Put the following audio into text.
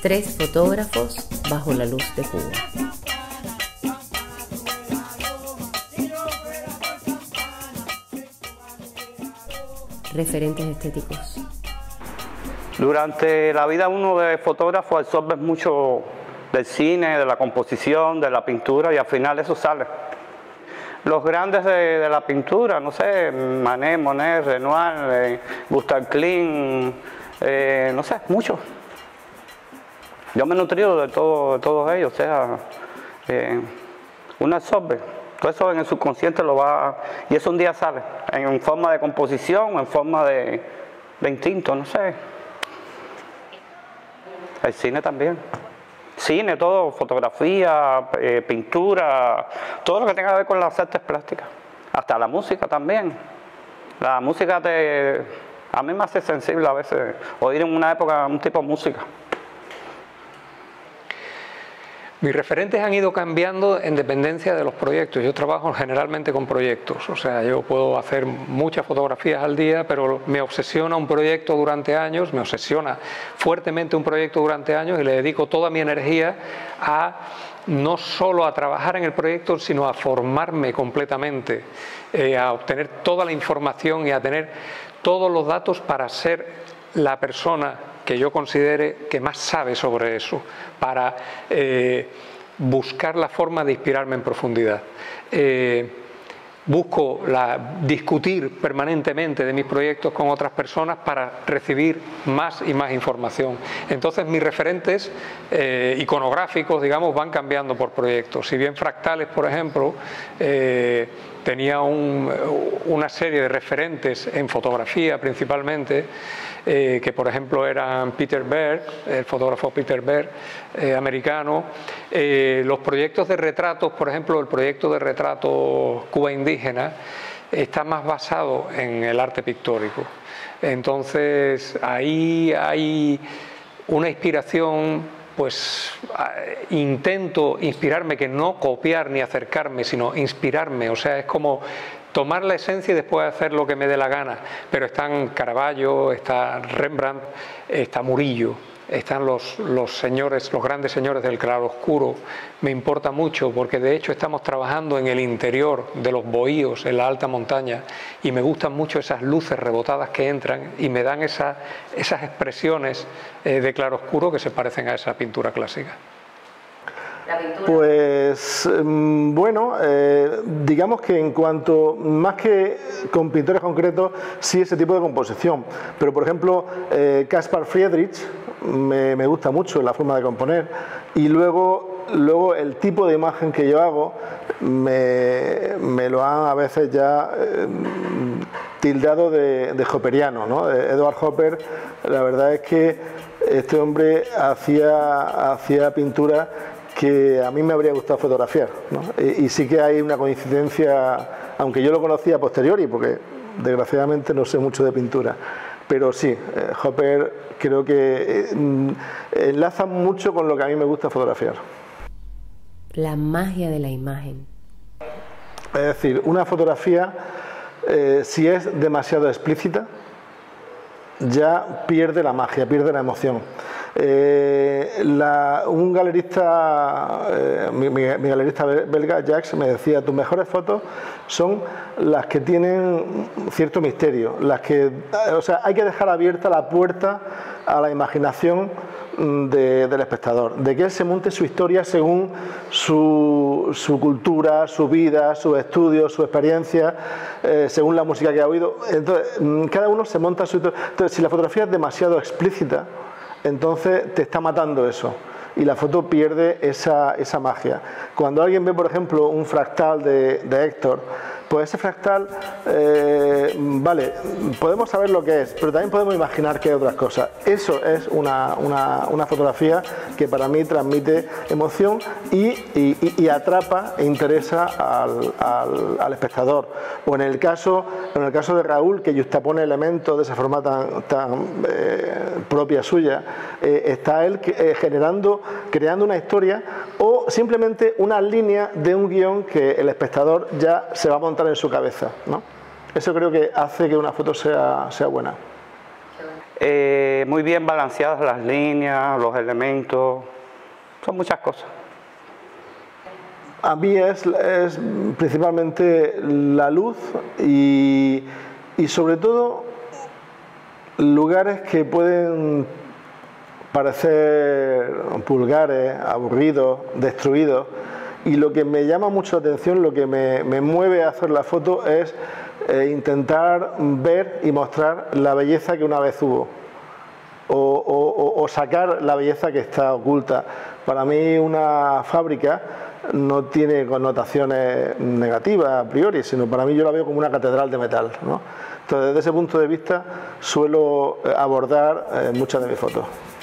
3 fotógrafos bajo la luz de Cuba. Referentes estéticos. Durante la vida uno de fotógrafo absorbe mucho del cine, de la composición, de la pintura, y al final eso sale. Los grandes de la pintura, no sé, Manet, Monet, Renoir, Gustav Klimt, no sé, muchos. Yo me he nutrido de todos ellos, o sea, uno absorbe. Todo eso en el subconsciente lo va, y eso un día sale, en forma de composición, en forma de instinto, no sé. El cine también. Cine, todo, fotografía, pintura, todo lo que tenga que ver con las artes plásticas. Hasta la música también. La música a mí me hace sensible a veces oír en una época un tipo de música. Mis referentes han ido cambiando en dependencia de los proyectos. Yo trabajo generalmente con proyectos, o sea, yo puedo hacer muchas fotografías al día, pero me obsesiona un proyecto durante años, me obsesiona fuertemente un proyecto durante años y le dedico toda mi energía a no solo a trabajar en el proyecto, sino a formarme completamente, a obtener toda la información y a tener todos los datos para ser la persona que yo considere que más sabe sobre eso, para buscar la forma de inspirarme en profundidad. Busco discutir permanentemente de mis proyectos con otras personas para recibir más y más información. Entonces mis referentes iconográficos, digamos, van cambiando por proyectos. Si bien Fractales, por ejemplo, tenía una serie de referentes en fotografía principalmente, que por ejemplo eran Peter Berg, el fotógrafo Peter Berg, americano. Los proyectos de retratos, por ejemplo, el proyecto de retratos Cuba indígena, está más basado en el arte pictórico. Entonces ahí hay una inspiración, pues intento inspirarme, que no copiar ni acercarme, sino inspirarme, o sea, es como tomar la esencia y después hacer lo que me dé la gana. Pero están Caravaggio, está Rembrandt, está Murillo, están los señores, los grandes señores del claroscuro. Me importa mucho porque de hecho estamos trabajando en el interior de los bohíos, en la alta montaña, y me gustan mucho esas luces rebotadas que entran y me dan esas expresiones de claroscuro que se parecen a esa pintura clásica. Pues bueno, digamos que en cuanto, más que con pintores concretos, sí ese tipo de composición. Pero por ejemplo, Caspar Friedrich me gusta mucho la forma de componer, y luego el tipo de imagen que yo hago me lo han a veces ya tildado de hopperiano, ¿no? Edward Hopper, la verdad es que este hombre hacía pintura que a mí me habría gustado fotografiar, ¿no? Y sí que hay una coincidencia, aunque yo lo conocía a posteriori, porque desgraciadamente no sé mucho de pintura, pero sí, Hopper creo que enlaza mucho con lo que a mí me gusta fotografiar. La magia de la imagen. Es decir, una fotografía, si es demasiado explícita, ya pierde la magia, pierde la emoción. Un galerista, mi galerista belga, Jacques, me decía: tus mejores fotos son las que tienen cierto misterio, las que, o sea, hay que dejar abierta la puerta a la imaginación del espectador, de que él se monte su historia según su cultura, su vida, sus estudios, su experiencia, según la música que ha oído. Entonces, cada uno se monta su historia. Entonces, si la fotografía es demasiado explícita, entonces te está matando eso y la foto pierde esa magia. Cuando alguien ve, por ejemplo, un fractal de Héctor, pues ese fractal, vale, podemos saber lo que es, pero también podemos imaginar que hay otras cosas. Eso es una fotografía que para mí transmite emoción y atrapa e interesa al espectador. O en el caso de Raúl, que juxtapone elementos de esa forma tan propia suya, está él creando una historia o simplemente una línea de un guión que el espectador ya se va a montar en su cabeza, ¿no? Eso creo que hace que una foto sea buena. muy bien balanceadas las líneas, los elementos, son muchas cosas. A mí es principalmente la luz y sobre todo lugares que pueden parecer vulgares, aburridos, destruidos, y lo que me llama mucho la atención, lo que me mueve a hacer la foto es intentar ver y mostrar la belleza que una vez hubo o sacar la belleza que está oculta. Para mí una fábrica no tiene connotaciones negativas a priori, sino para mí yo la veo como una catedral de metal, ¿no? Entonces, desde ese punto de vista suelo abordar muchas de mis fotos.